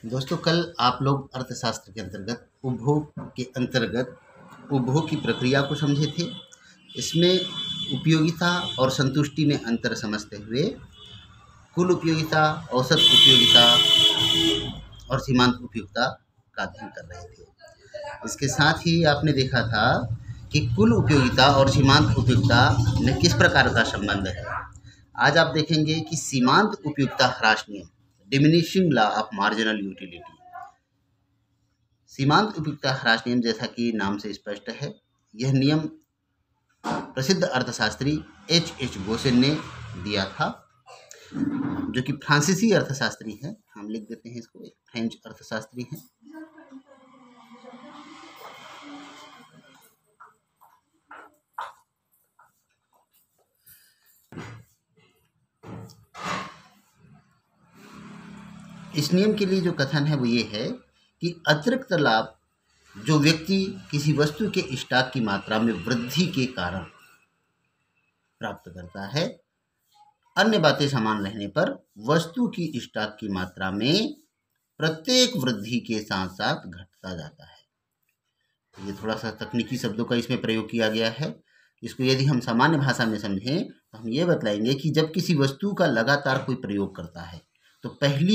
दोस्तों, कल आप लोग अर्थशास्त्र के अंतर्गत उपभोग की प्रक्रिया को समझे थे। इसमें उपयोगिता और संतुष्टि में अंतर समझते हुए कुल उपयोगिता, औसत उपयोगिता और सीमांत उपयोगिता का अध्ययन कर रहे थे। इसके साथ ही आपने देखा था कि कुल उपयोगिता और सीमांत उपयोगिता में किस प्रकार का संबंध है। आज आप देखेंगे कि सीमांत उपयोगिता ह्रास नियम, diminishing law of marginal utility. सीमांत उपयोगिता ह्रास नियम, जैसा कि नाम से स्पष्ट है, यह नियम प्रसिद्ध अर्थशास्त्री H. गोसेन ने दिया था, जो कि फ्रांसीसी अर्थशास्त्री हैं। हम लिख देते हैं इसको, एक फ्रेंच अर्थशास्त्री हैं। इस नियम के लिए जो कथन है वो ये है कि अतिरिक्त लाभ जो व्यक्ति किसी वस्तु के स्टॉक की मात्रा में वृद्धि के कारण प्राप्त करता है, अन्य बातें समान रहने पर वस्तु की स्टॉक की मात्रा में प्रत्येक वृद्धि के साथ साथ घटता जाता है। ये थोड़ा सा तकनीकी शब्दों का इसमें प्रयोग किया गया है। इसको यदि हम सामान्य भाषा में समझें तो हम ये बतलाएंगे कि जब किसी वस्तु का लगातार कोई प्रयोग करता है तो पहली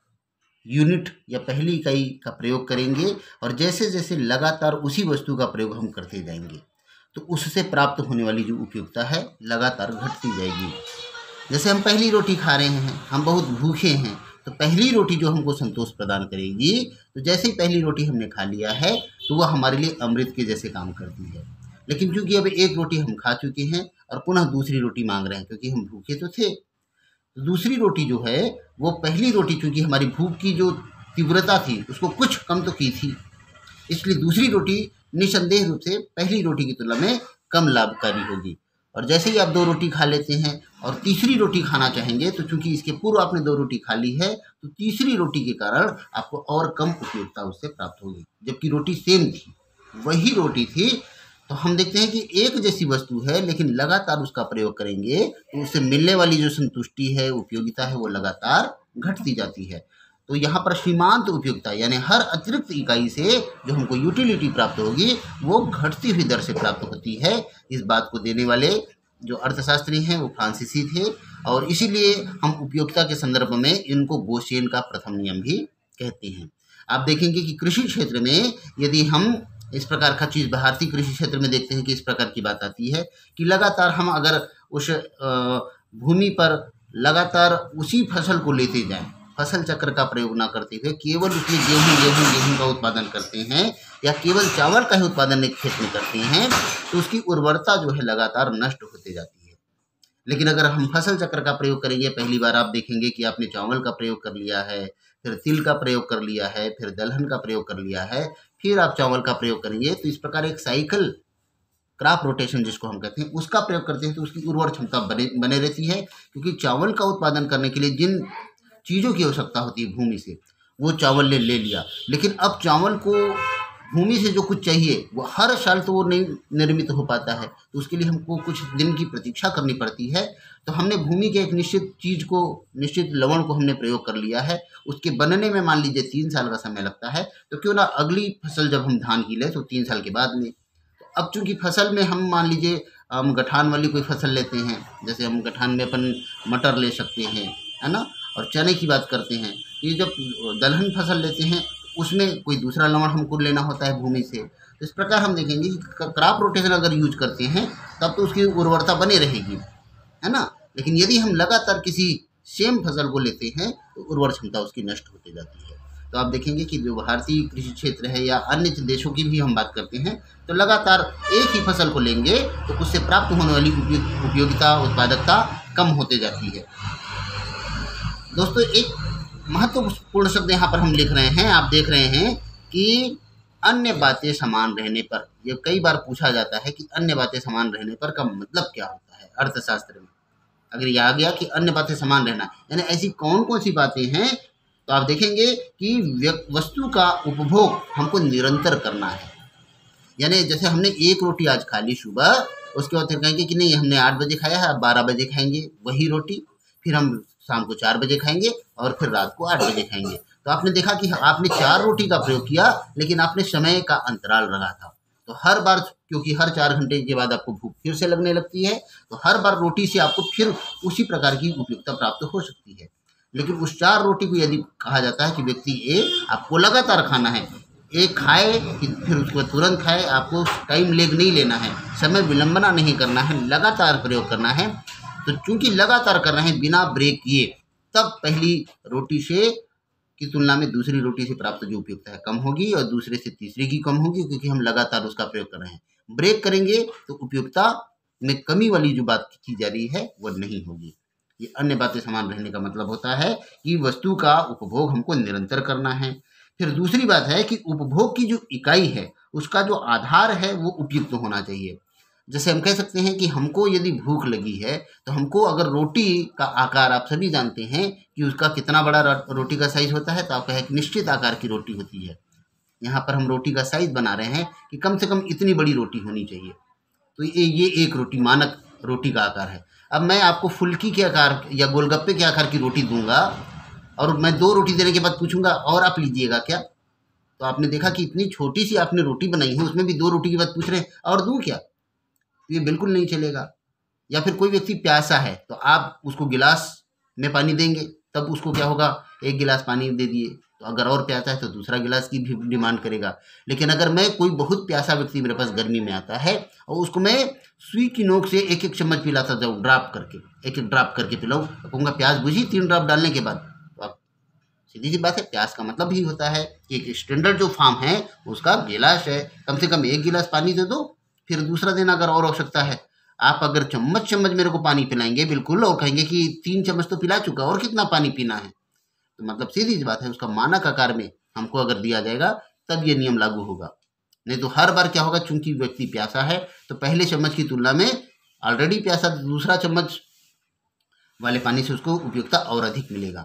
यूनिट या पहली इकाई का प्रयोग करेंगे, और जैसे जैसे लगातार उसी वस्तु का प्रयोग हम करते जाएंगे तो उससे प्राप्त होने वाली जो उपयोगिता है लगातार घटती जाएगी। जैसे हम पहली रोटी खा रहे हैं, हम बहुत भूखे हैं, तो पहली रोटी जो हमको संतोष प्रदान करेगी, तो जैसे ही पहली रोटी हमने खा लिया है तो वह हमारे लिए अमृत के जैसे काम करती है। लेकिन क्योंकि अब एक रोटी हम खा चुके हैं और पुनः दूसरी रोटी मांग रहे हैं, क्योंकि हम भूखे तो थे, तो दूसरी रोटी जो है वो पहली रोटी, चूँकि हमारी भूख की जो तीव्रता थी उसको कुछ कम तो की थी, इसलिए दूसरी रोटी निसंदेह रूप से पहली रोटी की तुलना में कम लाभकारी होगी। और जैसे ही आप 2 रोटी खा लेते हैं और तीसरी रोटी खाना चाहेंगे, तो चूँकि इसके पूर्व आपने 2 रोटी खा ली है, तो तीसरी रोटी के कारण आपको और कम उपयोगिता उससे प्राप्त होगी, जबकि रोटी सेम थी, वही रोटी थी। तो हम देखते हैं कि एक जैसी वस्तु है, लेकिन लगातार उसका प्रयोग करेंगे तो उससे मिलने वाली जो संतुष्टि है, उपयोगिता है, वो लगातार घटती जाती है। तो यहाँ पर सीमांत उपयोगिता यानी हर अतिरिक्त इकाई से जो हमको यूटिलिटी प्राप्त होगी वो घटती हुई दर से प्राप्त होती है। इस बात को देने वाले जो अर्थशास्त्री हैं वो फ्रांसीसी थे, और इसीलिए हम उपयोगिता के संदर्भ में इनको गोसेन का प्रथम नियम भी कहते हैं। आप देखेंगे कि कृषि क्षेत्र में यदि हम इस प्रकार का चीज़ भारतीय कृषि क्षेत्र में देखते हैं कि इस प्रकार की बात आती है कि लगातार हम अगर उस भूमि पर लगातार उसी फसल को लेते जाएं, फसल चक्र का प्रयोग ना करते हुए केवल उसमें गेहूं का उत्पादन करते हैं या केवल चावल का ही उत्पादन एक खेत में करते हैं, तो उसकी उर्वरता जो है लगातार नष्ट होती जाती है। लेकिन अगर हम फसल चक्र का प्रयोग करेंगे, पहली बार आप देखेंगे कि आपने चावल का प्रयोग कर लिया है, फिर तिल का प्रयोग कर लिया है, फिर दलहन का प्रयोग कर लिया है, फिर आप चावल का प्रयोग करेंगे, तो इस प्रकार एक साइकिल, क्रॉप रोटेशन जिसको हम कहते हैं, उसका प्रयोग करते हैं, तो उसकी उर्वर क्षमता बने रहती है। क्योंकि चावल का उत्पादन करने के लिए जिन चीज़ों की आवश्यकता होती है भूमि से, वो चावल ने ले लिया, लेकिन अब चावल को भूमि से जो कुछ चाहिए वो हर साल तो वो नहीं निर्मित हो पाता है, तो उसके लिए हमको कुछ दिन की प्रतीक्षा करनी पड़ती है। तो हमने भूमि के एक निश्चित चीज़ को, निश्चित लवण को हमने प्रयोग कर लिया है, उसके बनने में मान लीजिए 3 साल का समय लगता है, तो क्यों ना अगली फसल जब हम धान की लें तो 3 साल के बाद में। तो अब चूँकि फसल में हम मान लीजिए हम गठान वाली कोई फसल लेते हैं, जैसे हम गठान में अपन मटर ले सकते हैं, है ना, और चने की बात करते हैं। ये जब दलहन फसल लेते हैं उसमें कोई दूसरा लवण हमको लेना होता है भूमि से। तो इस प्रकार हम देखेंगे कि क्रॉप रोटेशन अगर यूज करते हैं तब तो उसकी उर्वरता बनी रहेगी, है ना। लेकिन यदि हम लगातार किसी सेम फसल को लेते हैं तो उर्वर क्षमता उसकी नष्ट होती जाती है। तो आप देखेंगे कि जो भारतीय कृषि क्षेत्र है या अन्य देशों की भी हम बात करते हैं, तो लगातार एक ही फसल को लेंगे तो उससे प्राप्त होने वाली उपयोगिता, उत्पादकता कम होते जाती है। दोस्तों, एक महत्वपूर्ण शब्द यहाँ पर हम लिख रहे हैं, आप देख रहे हैं कि अन्य बातें समान रहने पर, ये कई बार पूछा जाता है कि अन्य बातें समान रहने पर का मतलब क्या होता है अर्थशास्त्र में। अगर ये आ गया कि अन्य बातें समान रहना, यानी ऐसी कौन कौन सी बातें हैं, तो आप देखेंगे कि वस्तु का उपभोग हमको निरंतर करना है। यानी जैसे हमने एक रोटी आज खा ली सुबह, उसके बाद फिर कहेंगे कि नहीं हमने 8 बजे खाया है, अब 12 बजे खाएंगे वही रोटी, फिर हम शाम को 4 बजे खाएंगे और फिर रात को 8 बजे खाएंगे। तो आपने देखा कि आपने 4 रोटी का प्रयोग किया, लेकिन आपने समय का अंतराल रखा था। तो हर बार, क्योंकि हर 4 घंटे के बाद आपको भूख फिर से लगने लगती है, तो हर बार रोटी से आपको फिर उसी प्रकार की उपयुक्तता प्राप्त हो सकती है। लेकिन उस 4 रोटी को यदि कहा जाता है कि व्यक्ति ए आपको लगातार खाना है, एक खाए कि फिर उसके बाद तुरंत खाए, आपको टाइम लेग नहीं लेना है, समय विलंबना नहीं करना है, लगातार प्रयोग करना है। तो चूंकि लगातार कर रहे हैं बिना ब्रेक किए, तब पहली रोटी से की तुलना में दूसरी रोटी से प्राप्त जो उपयुक्तता है कम होगी और दूसरे से तीसरी की कम होगी, क्योंकि हम लगातार उसका प्रयोग कर रहे हैं। ब्रेक करेंगे तो उपयुक्तता में कमी वाली जो बात की जा रही है वह नहीं होगी। ये अन्य बातें समान रहने का मतलब होता है कि वस्तु का उपभोग हमको निरंतर करना है। फिर दूसरी बात है कि उपभोग की जो इकाई है उसका जो आधार है वो उपयुक्त होना चाहिए। जैसे हम कह सकते हैं कि हमको यदि भूख लगी है तो हमको अगर रोटी का आकार, आप सभी जानते हैं कि उसका कितना बड़ा रोटी का साइज होता है, तो आपका एक निश्चित आकार की रोटी होती है। यहाँ पर हम रोटी का साइज बना रहे हैं कि कम से कम इतनी बड़ी रोटी होनी चाहिए। तो ये एक रोटी, मानक रोटी का आकार है। अब मैं आपको फुल्की के आकार या गोलगप्पे के आकार की रोटी दूंगा और मैं 2 रोटी देने के बाद पूछूंगा और आप लीजिएगा क्या, तो आपने देखा कि इतनी छोटी सी आपने रोटी बनाई है, उसमें भी 2 रोटी के बाद पूछ रहे हैं और दूं क्या, तो ये बिल्कुल नहीं चलेगा। या फिर कोई व्यक्ति प्यासा है तो आप उसको गिलास में पानी देंगे, तब उसको क्या होगा, 1 गिलास पानी दे दिए। तो अगर और प्यासा है तो दूसरा गिलास की भी डिमांड करेगा। लेकिन अगर मैं कोई बहुत प्यासा व्यक्ति मेरे पास गर्मी में आता है और उसको मैं सुई की नोक से 1-1 चम्मच पिलाता जाऊँ, ड्राप करके, 1-1 ड्राप करके पिलाऊँ, तो कहूँगा प्यास बुझी 3 ड्राप डालने के बाद। तो आप सीधी सी बात है, प्यास का मतलब ही होता है कि एक स्टैंडर्ड जो फार्म है उसका गिलास है, कम से कम 1 गिलास पानी दे दो, फिर दूसरा दिन अगर और आवश्यकता है। आप अगर चम्मच मेरे को पानी पिलाएंगे बिल्कुल और कहेंगे कि 3 चम्मच तो पिला चुका और कितना पानी पीना है, तो मतलब सीधी सी बात है, उसका मानक आकार में हमको अगर दिया जाएगा तब ये नियम लागू होगा। नहीं तो हर बार क्या होगा, चूंकि व्यक्ति प्यासा है तो पहले चम्मच की तुलना में ऑलरेडी प्यासा, दूसरा चम्मच वाले पानी से उसको उपयुक्तता और अधिक मिलेगा,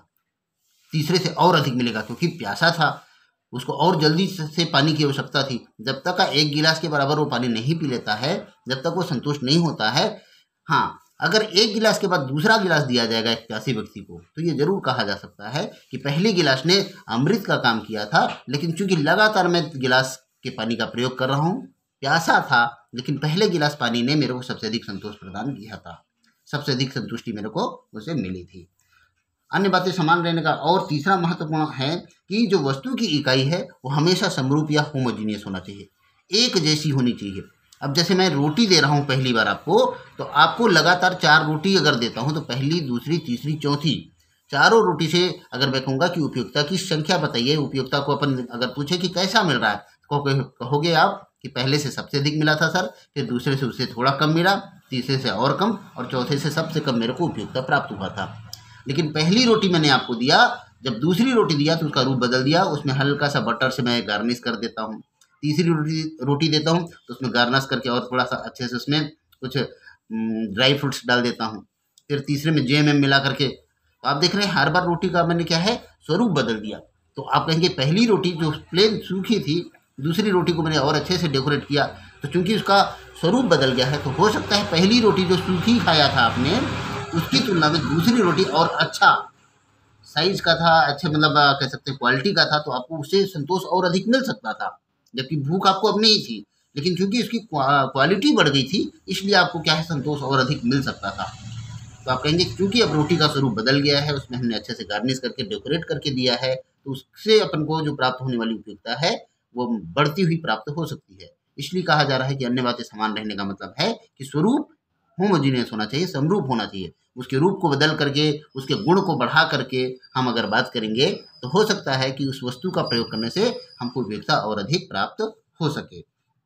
तीसरे से और अधिक मिलेगा, क्योंकि प्यासा था, उसको और जल्दी से पानी की आवश्यकता थी। जब तक का 1 गिलास के बराबर वो पानी नहीं पी लेता है, जब तक वो संतुष्ट नहीं होता है। हाँ, अगर 1 गिलास के बाद दूसरा गिलास दिया जाएगा एक प्यासे व्यक्ति को, तो ये जरूर कहा जा सकता है कि पहले गिलास ने अमृत का काम किया था, लेकिन चूंकि लगातार मैं गिलास के पानी का प्रयोग कर रहा हूँ, प्यासा था, लेकिन पहले गिलास पानी ने मेरे को सबसे अधिक संतोष प्रदान किया था, सबसे अधिक संतुष्टि मेरे को उसे मिली थी। अन्य बातें समान रहने का और तीसरा महत्वपूर्ण है कि जो वस्तु की इकाई है वो हमेशा समरूप या होमोजीनियस होना चाहिए, एक जैसी होनी चाहिए। अब जैसे मैं रोटी दे रहा हूँ पहली बार आपको, तो आपको लगातार 4 रोटी अगर देता हूँ तो पहली, दूसरी, तीसरी, चौथी, चारों रोटी से अगर मैं कहूँगा कि उपयुक्तता की संख्या बताइए, उपयुक्तता को अपन अगर पूछे कि कैसा मिल रहा है, तो कहोगे आप कि पहले से सबसे अधिक मिला था सर, फिर दूसरे से उससे थोड़ा कम मिला, तीसरे से और कम और चौथे से सबसे कम मेरे को उपयुक्तता प्राप्त हुआ था। लेकिन पहली रोटी मैंने आपको दिया, जब दूसरी रोटी दिया तो उसका रूप बदल दिया, उसमें हल्का सा बटर से मैं गार्निश कर देता हूँ। तीसरी रोटी देता हूँ तो उसमें गार्निश करके और थोड़ा सा अच्छे से उसमें कुछ ड्राई फ्रूट्स डाल देता हूँ। फिर तीसरे में जैम मिला करके, तो आप देख रहे हैं हर बार रोटी का मैंने क्या है, स्वरूप बदल दिया। तो आप कहेंगे पहली रोटी जो प्लेन सूखी थी, दूसरी रोटी को मैंने और अच्छे से डेकोरेट किया, तो चूंकि उसका स्वरूप बदल गया है, तो हो सकता है पहली रोटी जो सूखी खाया था आपने, उसकी तुलना में दूसरी रोटी और अच्छा साइज का था, अच्छे मतलब कह सकते हैं क्वालिटी का था, तो आपको उससे संतोष और अधिक मिल सकता था, जबकि भूख आपको अब नहीं थी। लेकिन चूंकि उसकी क्वालिटी बढ़ गई थी, इसलिए आपको क्या है, संतोष और अधिक मिल सकता था। तो आप कहेंगे क्योंकि अब रोटी का स्वरूप बदल गया है, उसमें हमने अच्छे से गार्निश करके डेकोरेट करके दिया है, तो उससे अपन को जो प्राप्त होने वाली उपयुक्तता है वो बढ़ती हुई प्राप्त हो सकती है। इसलिए कहा जा रहा है कि अन्य बातें समान रहने का मतलब है कि स्वरूप होमोजीनियस होना चाहिए, समरूप होना चाहिए। उसके रूप को बदल करके, उसके गुण को बढ़ा करके हम अगर बात करेंगे, तो हो सकता है कि उस वस्तु का प्रयोग करने से हमको उपयुक्तता और अधिक प्राप्त हो सके।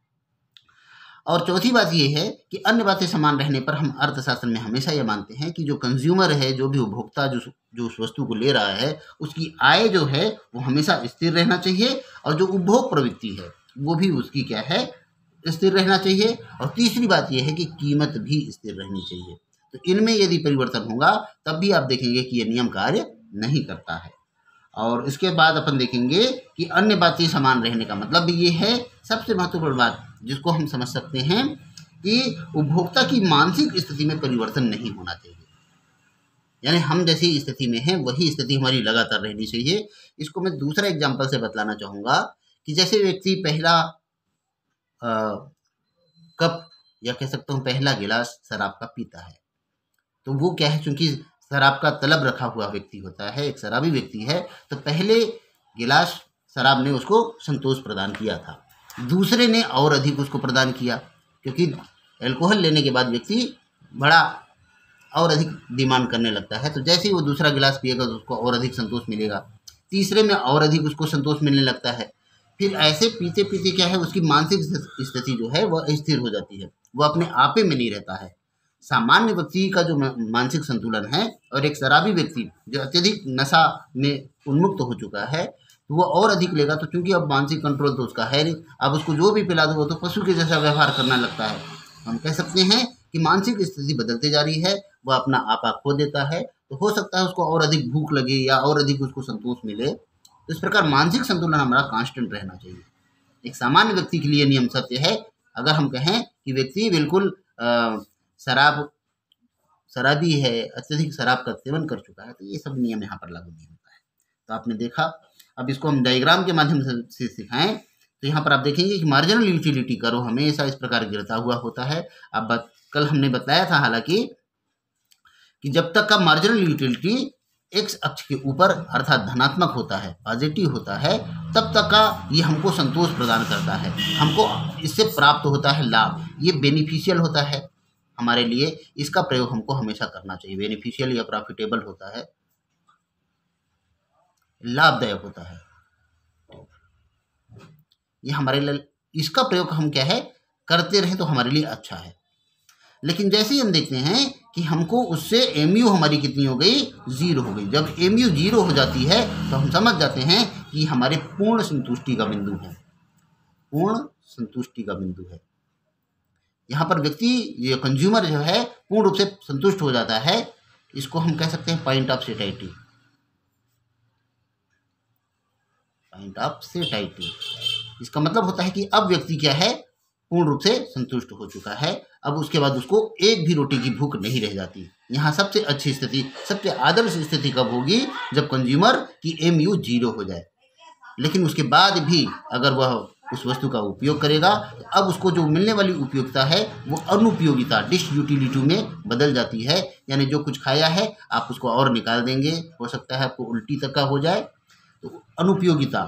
और चौथी बात ये है कि अन्य बातें समान रहने पर हम अर्थशास्त्र में हमेशा ये मानते हैं कि जो कंज्यूमर है, जो भी उपभोक्ता जो उस वस्तु को ले रहा है, उसकी आय जो है वो हमेशा स्थिर रहना चाहिए, और जो उपभोग प्रवृत्ति है वो भी उसकी क्या है, स्थिर रहना चाहिए। और तीसरी बात यह है कि कीमत भी स्थिर रहनी चाहिए। तो इनमें यदि परिवर्तन होगा तब भी आप देखेंगे कि यह नियम कार्य नहीं करता है। और इसके बाद अपन देखेंगे कि अन्य बातें समान रहने का मतलब भी ये है, सबसे महत्वपूर्ण बात जिसको हम समझ सकते हैं कि उपभोक्ता की मानसिक स्थिति में परिवर्तन नहीं होना चाहिए। यानी हम जैसी स्थिति में हैं वही स्थिति हमारी लगातार रहनी चाहिए। इसको मैं दूसरा एग्जाम्पल से बतलाना चाहूँगा कि जैसे व्यक्ति पहला कप या कह सकता हूँ पहला गिलास शराब का पीता है, तो वो क्या है, चूंकि शराब का तलब रखा हुआ व्यक्ति होता है, एक शराबी व्यक्ति है, तो पहले गिलास शराब ने उसको संतोष प्रदान किया था, दूसरे ने और अधिक उसको प्रदान किया, क्योंकि अल्कोहल लेने के बाद व्यक्ति बड़ा और अधिक डिमांड करने लगता है। तो जैसे ही वो दूसरा गिलास पिएगा तो उसको और अधिक संतोष मिलेगा, तीसरे में और अधिक उसको संतोष मिलने लगता है। फिर ऐसे पीते पीते क्या है, उसकी मानसिक स्थिति जो है वह स्थिर हो जाती है, वो अपने आपे में नहीं रहता है। सामान्य व्यक्ति का जो मानसिक संतुलन है और एक शराबी व्यक्ति जो अत्यधिक नशा में उन्मुक्त हो चुका है, तो वो और अधिक लेगा, तो चूंकि अब मानसिक कंट्रोल तो उसका है नहीं, अब उसको जो भी पिला दो वो तो पशु के जैसा व्यवहार करना लगता है। हम कह सकते हैं कि मानसिक स्थिति बदलती जा रही है, वह अपना आपा खो देता है, तो हो सकता है उसको और अधिक भूख लगे या और अधिक उसको संतोष मिले। तो इस प्रकार मानसिक संतुलन हमारा कांस्टेंट रहना चाहिए। एक सामान्य व्यक्ति के लिए नियम सत्य है। अगर हम कहें कि व्यक्ति बिल्कुल शराबी है, अत्यधिक शराब का सेवन कर चुका है, तो ये सब नियम यहाँ पर लागू नहीं होता है। तो आपने देखा, अब इसको हम डायग्राम के माध्यम से सिखाएं तो यहाँ पर आप देखेंगे कि मार्जिनल यूटिलिटी कर्व हमेशा इस प्रकार गिरता हुआ होता है। अब कल हमने बताया था हालांकि कि जब तक का मार्जिनल यूटिलिटी एक्स अक्ष के ऊपर अर्थात धनात्मक होता है, पॉजिटिव होता है, तब तक का ये हमको संतोष प्रदान करता है, हमको इससे प्राप्त होता है लाभ, ये बेनिफिशियल होता है हमारे लिए। इसका प्रयोग हमको हमेशा करना चाहिए। बेनिफिशियल या प्रॉफिटेबल होता है, लाभदायक होता है, ये हमारे लिए, इसका प्रयोग हम क्या है करते रहे तो हमारे लिए अच्छा है। लेकिन जैसे ही हम देखते हैं कि हमको उससे एमयू हमारी कितनी हो गई, 0 हो गई। जब एमयू 0 हो जाती है तो हम समझ जाते हैं कि हमारे पूर्ण संतुष्टि का बिंदु है, पूर्ण संतुष्टि का बिंदु है। यहाँ पर व्यक्ति, ये कंज्यूमर जो है, पूर्ण रूप से संतुष्ट हो जाता है। इसको हम कह सकते हैं point of satiety, point of satiety. इसका मतलब होता है कि अब व्यक्ति क्या है, पूर्ण रूप से संतुष्ट हो चुका है। अब उसके बाद उसको एक भी रोटी की भूख नहीं रह जाती। यहाँ सबसे अच्छी स्थिति, सबसे आदर्श स्थिति कब होगी, जब कंज्यूमर की एमयू 0 हो जाए। लेकिन उसके बाद भी अगर वह उस वस्तु का उपयोग करेगा तो अब उसको जो मिलने वाली उपयोगिता है वो अनुपयोगिता, डिसयूटिलिटी में बदल जाती है। यानी जो कुछ खाया है आप उसको और निकाल देंगे, हो सकता है आपको उल्टी तक का हो जाए, तो अनुपयोगिता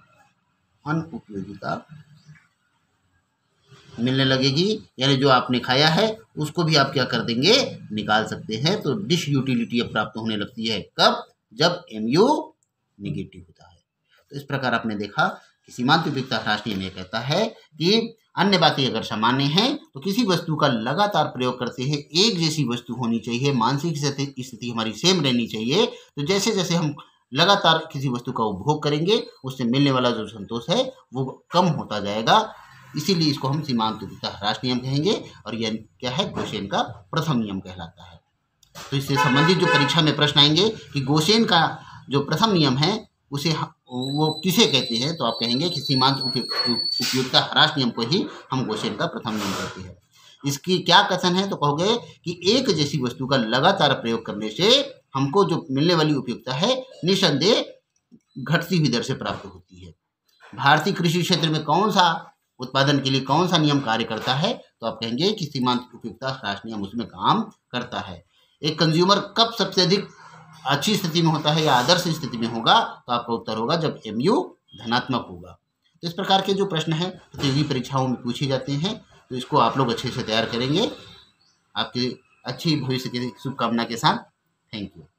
मिलने लगेगी। यानी जो आपने खाया है उसको भी आप क्या कर देंगे, निकाल सकते हैं। तो डिसयूटिलिटी अब प्राप्त होने लगती है, कब, जब एमयू निगेटिव होता है। तो इस प्रकार आपने देखा कि सीमांत उपयुक्तता ह्रास नियम ये कहता है कि अन्य बातें अगर सामान्य हैं तो किसी वस्तु का लगातार प्रयोग करते हैं एक जैसी वस्तु होनी चाहिए, मानसिक स्थिति हमारी सेम रहनी चाहिए। तो जैसे जैसे हम लगातार किसी वस्तु का उपभोग करेंगे उससे मिलने वाला जो संतोष है वो कम होता जाएगा। इसीलिए इसको हम सीमांत उपयुक्तता ह्रास नियम कहेंगे, और यह क्या है, गोसेन का प्रथम नियम कहलाता है। तो इससे संबंधित जो परीक्षा में प्रश्न आएंगे कि गोसेन का जो प्रथम नियम है उसे वो किसे कहते हैं, तो आप कहेंगे कि सीमांत उपयुक्तता ह्रास नियम को ही हम गोसेन का प्रथम नियम कहते हैं। इसकी क्या कथन है, तो कहोगे कि एक जैसी वस्तु का लगातार प्रयोग करने से हमको जो मिलने वाली उपयुक्तता है निसंदेह घटती हुई दर से प्राप्त होती है। भारतीय कृषि क्षेत्र में कौन सा उत्पादन के लिए कौन सा नियम कार्य करता है, तो आप कहेंगे कि सीमांत उपयुक्तता ह्रास नियम उसमें काम करता है। एक कंज्यूमर कब सबसे अधिक अच्छी स्थिति में होता है या आदर्श स्थिति में होगा, तो आपका उत्तर होगा जब एमयू धनात्मक होगा। तो इस प्रकार के जो प्रश्न हैं प्रतियोगी परीक्षाओं में पूछे जाते हैं, तो इसको आप लोग अच्छे से तैयार करेंगे। आपके अच्छी भविष्य की शुभकामना के साथ, थैंक यू।